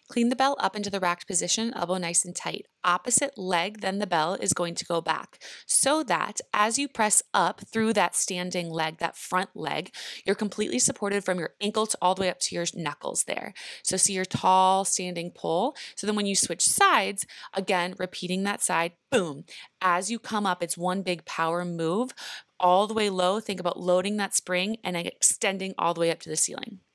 Clean the bell up into the racked position, elbow nice and tight. Opposite leg, then the bell is going to go back so that as you press up through that standing leg, that front leg, you're completely supported from your ankles all the way up to your knuckles there. So see your tall standing pole. So then when you switch sides, again, repeating that side, boom. As you come up, it's one big power move all the way low. Think about loading that spring and then extending all the way up to the ceiling.